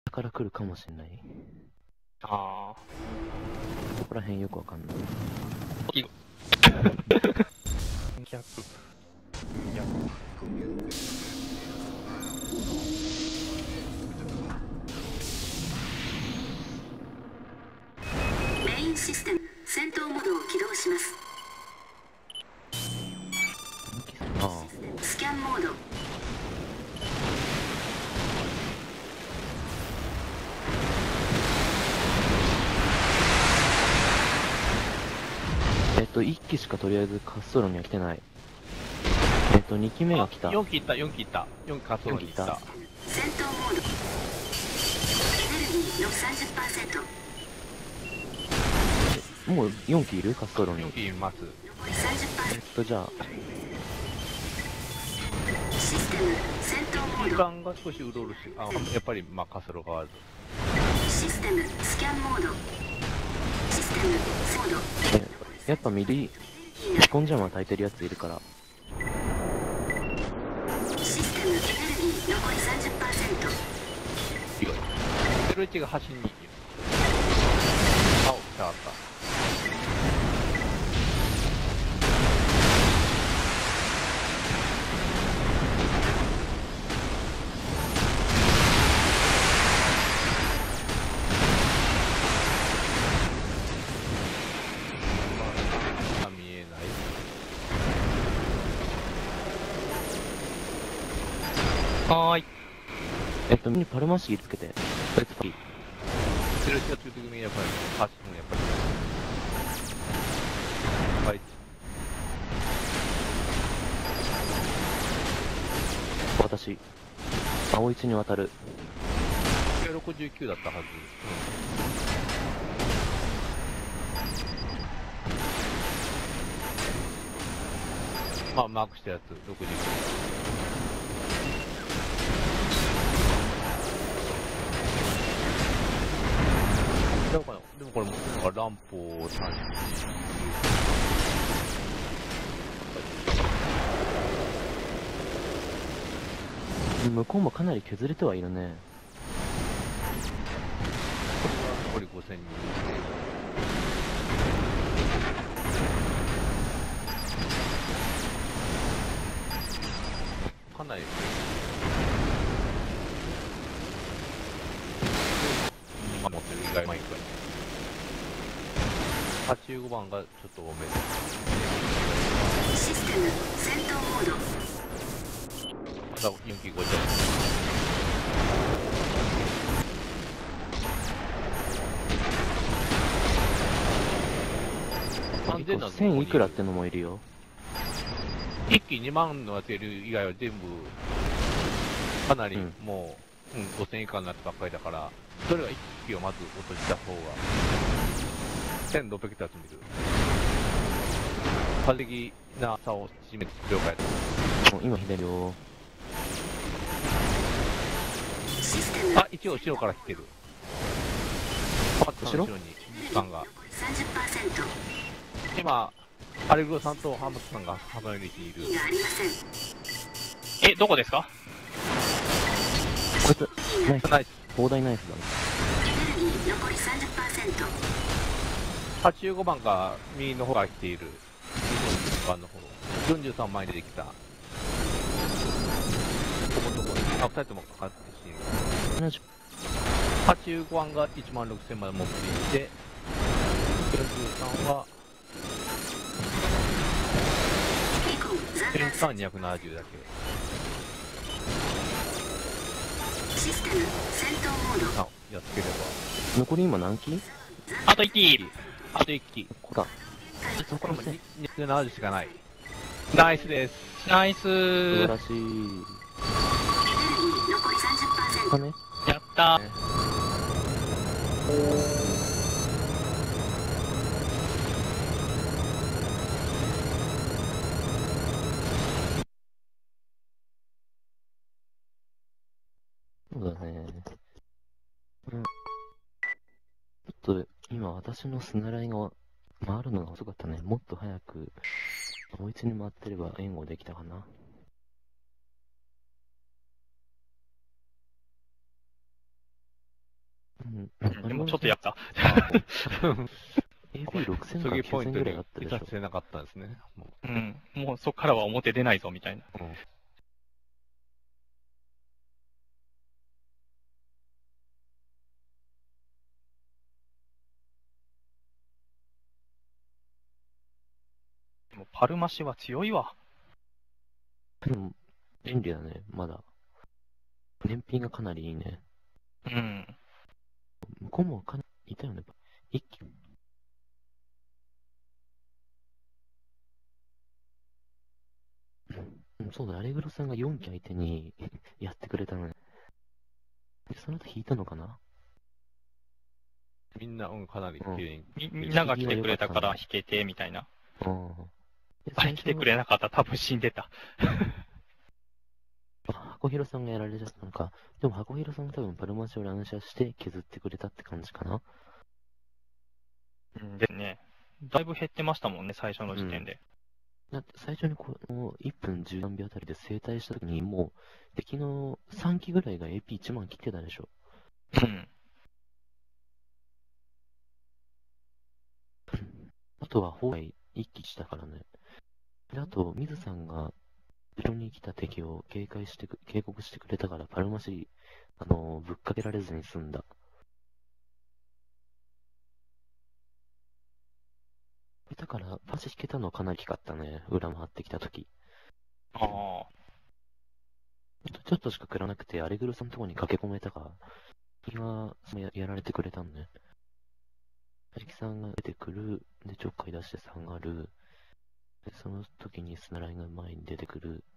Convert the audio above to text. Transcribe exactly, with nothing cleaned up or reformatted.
だから来るかもしんない。 ああ。 ここら辺よくわかんない。 逆。逆。 メインシステム戦闘モードを起動します。 ああ。 スキャンモード。 えっと、いっきしかとりあえず滑走路には来てない。えっと、にきめが来た。 よんきいった、よんきいった。よんき滑走路に行った。 戦闘モード。エネルギーの さんじゅっパーセント。 もうよんきいる滑走路に。 よんきいます。 残り さんじゅっパーセント。 えっと、じゃあ。 システム戦闘モード。 時間が少しうろうろして、あ、やっぱり、まあ、滑走路変わらず。 システムスキャンモード。システムモード。 え、やっぱ右、スコンジャムは焚いてるやついるから。 システムエネルギー残り さんじゅっパーセント。 意外。ゼロいちが端に。あ、来たあった。はーい。 えっと、にパルマシーつけて。それつき。 ゼロいちが中的にやっぱり、端もやっぱり。はい。 私。青一に渡る。 ろくじゅうきゅうだったはず。うん。まあ、マークしたやつ、ろくじゅうきゅう。でもこれ、でもこれも、乱歩さんじゅう。 向こうもかなり削れてはいるね。 残りごせんにん。かなり。今持ってる意外マイクが。はちじゅうごばんがちょっと多めです。 システム戦闘モード。 まだよんきごじゅう。 せんいくらってのもいるよ。 いっきにまんの当てる以外は全部、かなりもう、うん、うん、ごせん以下になってばっかりだから、それはいっきをまず落とした方が、せんろっぴゃくって集めてる。完璧な差を縮めて了解だ。 今左よ。 あ、一応後ろから来てる。 後ろに時間が。 さんじゅっパーセント。 今、アレグロさんとハムスさんが浜寄りにいる。 え、どこですか？ こいつ、ナイス。 ナイス。 砲台ナイスだね。 残り さんじゅっパーセント。 はちじゅうごばんが右の方から来ている。にじゅうばんの方。よんじゅうさんまんに出てきた。ここどこに。あ、ふたりともかかってきている。はちじゅうごばんがいちまんろくせんまで持っていて、よんじゅうさんは、よんじゅうさんはにひゃくななじゅうだけ。 システム戦闘モード。 あ、やっつければ。 残り今何機？ あといっき。 あといっき。 ここだ。 そこににひゃくななじゅうしかない。ナイスです。 ナイス素晴ー。 らしい。 残り さんじゅっパーセント。 だね。 やったー。 そうだね。うん。ちょっと、今私のスナライが回るのが遅かったね。もっと早く、追いつに回ってれば援護できたかな。 うん。 うんでもちょっとやった。 エーピーろくせんそかぎポイントきゅうせんぐらいにあったでしょいさ。せなかったんですね。もううん。もうそっからは表出ないぞ、みたいな。 うん。 でもパルマシは強いわ。 でも、便利だね、まだ。燃費がかなりいいね。 うん。 向こうもかなりいたよね。一気うん、そうだ、アレグロさんがよん機相手にやってくれたのね。でその後引いたのかな。 みんな、うん、かなり綺麗に。 みみんなが来てくれたから引けて、みたいな。 うん。であれ来てくれなかったら多分死んでた。 あ、箱広さんがやられちゃったのか。でも箱広さんが多分パルマシを乱射して削ってくれたって感じかな。 うんですね。だいぶ減ってましたもんね、最初の時点で。 だって最初にこのいっぷんじゅうさんびょうあたりで正対した時にもう敵のさん機ぐらいが エーピーいち 万切ってたでしょ。 うん。 あとは砲台一機したからね。で、あと、水さんが後ろに来た敵を警戒してく、警告してくれたから、パルマシ、あのーぶっかけられずに済んだ。だから、パチ引けたのはかなり大きかったね。裏回ってきた時。 ああ。 ちょっとしか食らなくて、アレグロさんのとこに駆け込めたから、今、そのややられてくれたんね。アキさんが出てくる、で、ちょっかい出して下がる。で、その時にスナライが前に出てくる。